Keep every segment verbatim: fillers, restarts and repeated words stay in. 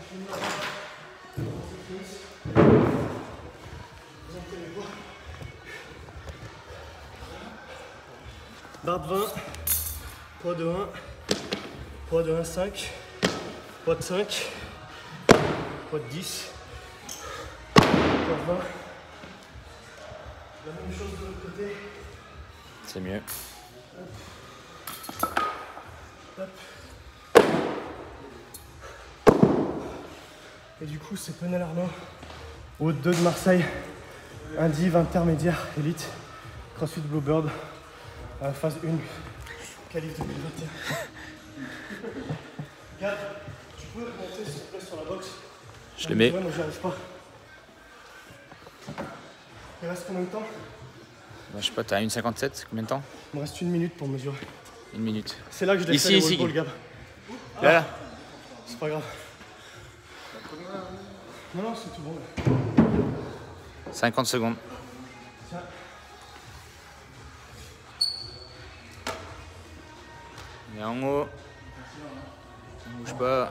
Barre de vingt, poids de un, poids de un, cinq, poids de cinq, poids de dix, poids de vingt. La même chose de l'autre côté. C'est mieux. Hop. Et du coup, c'est Penel Arnaud, au deux de Marseille, un div intermédiaire élite, CrossFit Bluebird, euh, phase un, qualif deux mille vingt et un. Gab, tu peux monter s'il te plaît sur la boxe? Je le mets. Ouais, moi j'y arrive pas. Il reste combien de temps? Bah, je sais pas, t'as une cinquante-sept, combien de temps? Il me reste une minute pour mesurer. Une minute. C'est là que je l'ai Ici, fait ici. le wall ball, Gab. Là, là. C'est pas grave. Non, non, c'est tout bon. Là. cinquante secondes. Tiens. Et en haut. On bouge pas.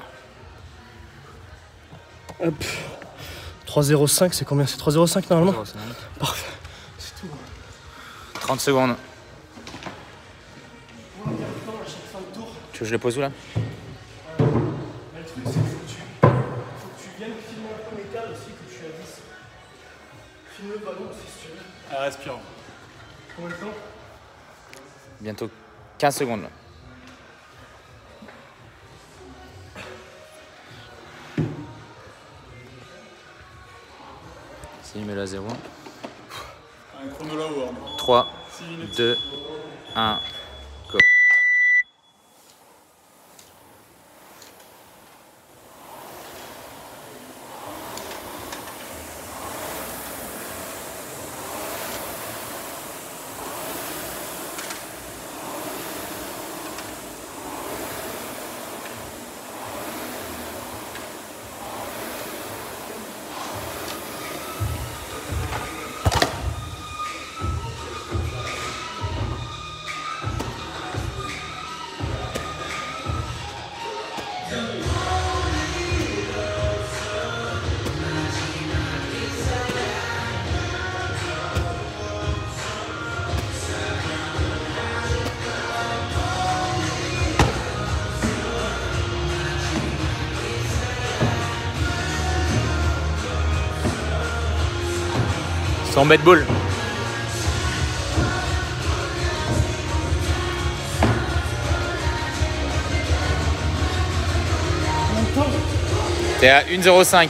Hop. trois zéro cinq, c'est combien? C'est trois zéro cinq normalement? zéro cinq. Parfait. C'est tout. trente secondes. On va garder le temps à chaque fin de tour. Tu veux que je le pose où là? Mais le truc, c'est qu'il faut que tu, faut que tu viennes filmer un peu mes câbles aussi, que je suis à dix. Filme le ballon aussi si tu veux. Ah, respirant. Combien de temps? Bientôt quinze secondes là. Si, mets-le à zéro. Un chrono là-haut. trois, six minutes. deux, un, go. Son bête ball. T'es à une zéro cinq.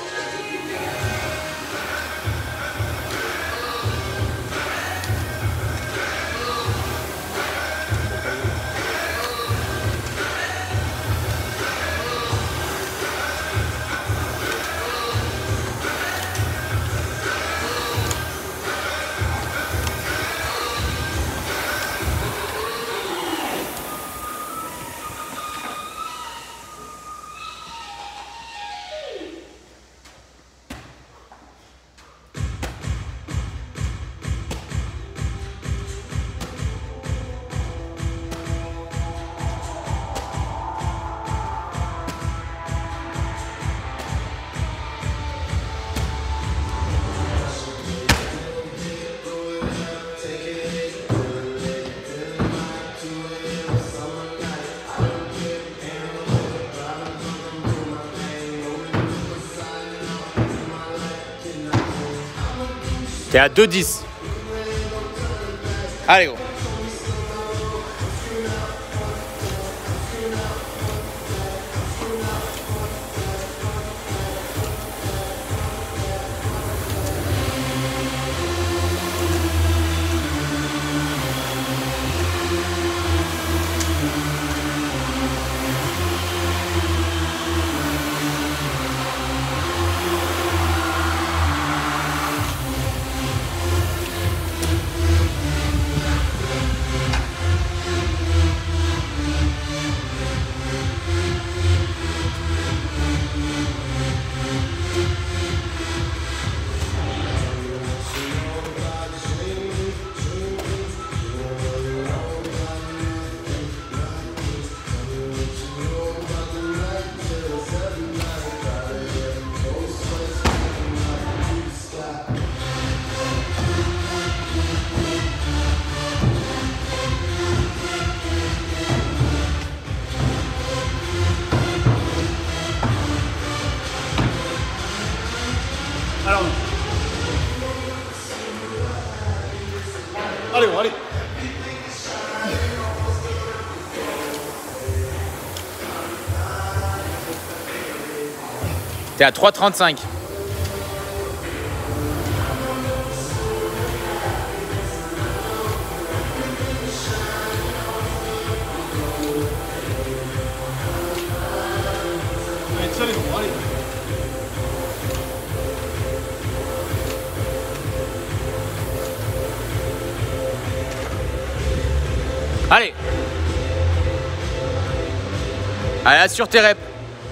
T'es à deux dix. Allez gros. T'es à trois trente-cinq. Allez, tiens les bras, allez. Allez. Allez, assure tes reps.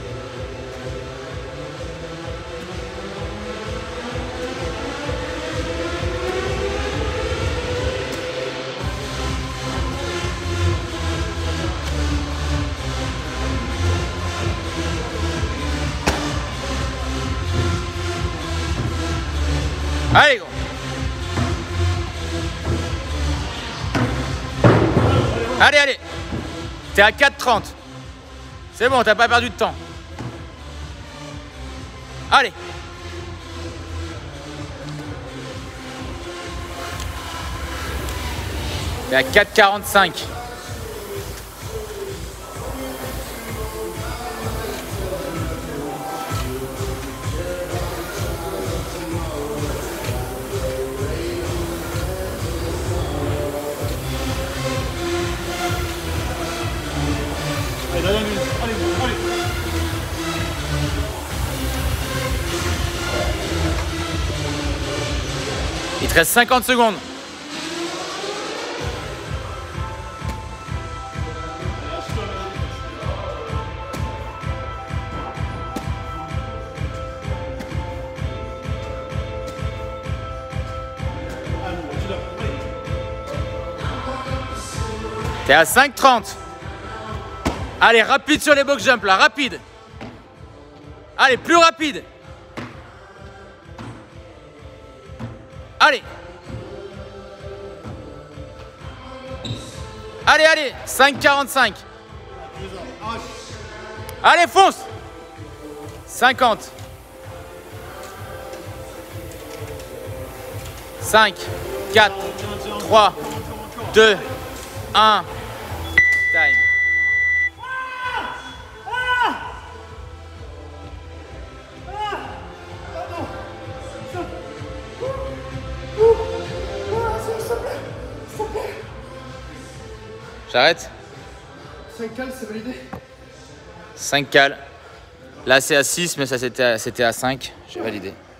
Allez, go. Allez, allez. T'es à quatre trente. C'est bon, t'as pas perdu de temps. Allez. T'es à quatre quarante-cinq. Allez, dernière minute. Allez, allez. Il te reste cinquante secondes. T'es à cinq trente. Allez, rapide sur les box jumps là, rapide. Allez, plus rapide. Allez. Allez, allez, cinq quarante-cinq. Allez, fonce. cinquante. cinq, quatre, trois, deux, un. Time. J'arrête. cinq cales, c'est validé. cinq cales. Là c'est à six, mais ça c'était à, c'était à cinq. J'ai validé.